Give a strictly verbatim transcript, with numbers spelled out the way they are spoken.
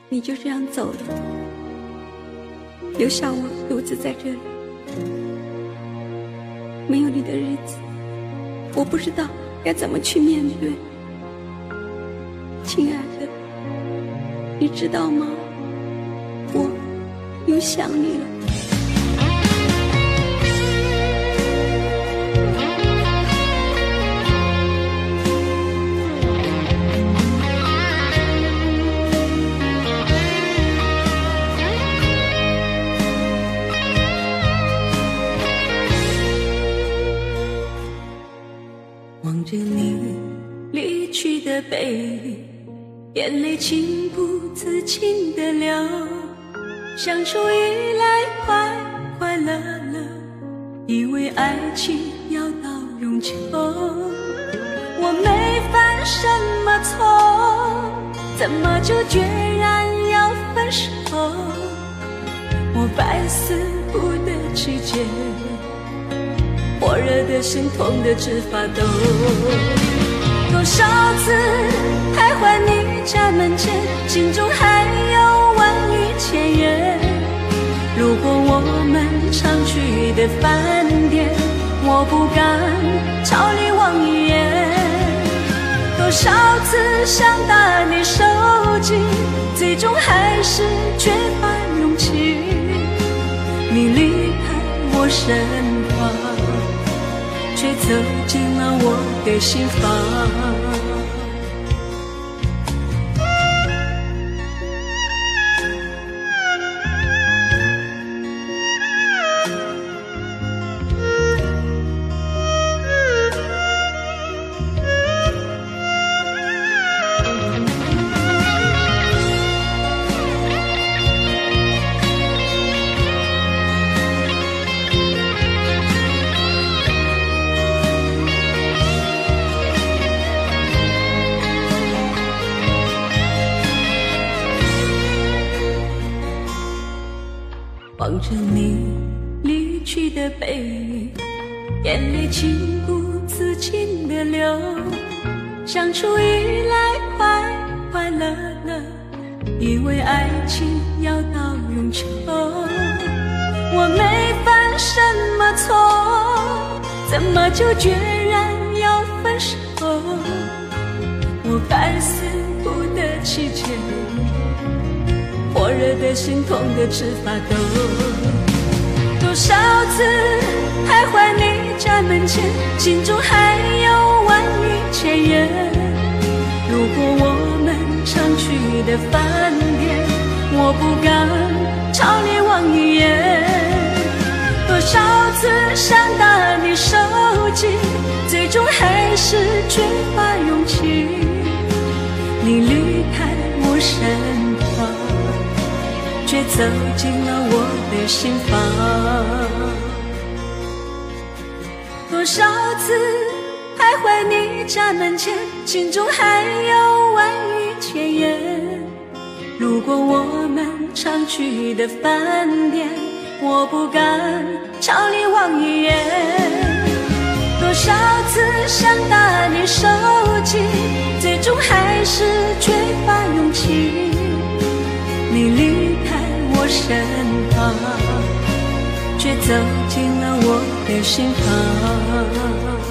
你就这样走了，留下我独自在这里。没有你的日子，我不知道该怎么去面对。亲爱的，你知道吗？我又想你了。 望着你离去的背影，眼泪情不自禁地流，相处以来快快乐乐，以为爱情要到永久。我没犯什么错，怎么就决然要分手？我百思不得其解，火热的心痛得直发抖。多少次徘徊你家门前，心中还有万语千言。路过我们常去的饭店，我不敢朝你望一眼。多少次想打你手机，最终还是缺乏勇气。你离开我身旁，却走进了我的心房。望着你离去的背影，眼泪情不自禁地流，相处以来快快乐乐，以为爱情要到永久。我没犯什么错，怎么就决然要分手？我百思不得其解，火热的心痛得直发抖。多少次徘徊你家门前，心中还有万语千言。路过我们常去的饭店，我不敢朝你望一眼。多少次想打你手机，最终还是缺乏勇气。你离开我身旁，却走进了我的心房。多少次徘徊你家门前，心中还有万语千言。路过我们常去的饭店，我不敢朝你望一眼。多少次想打你手机，最终还是缺乏勇气。你离开我身旁，却走进了我的心房。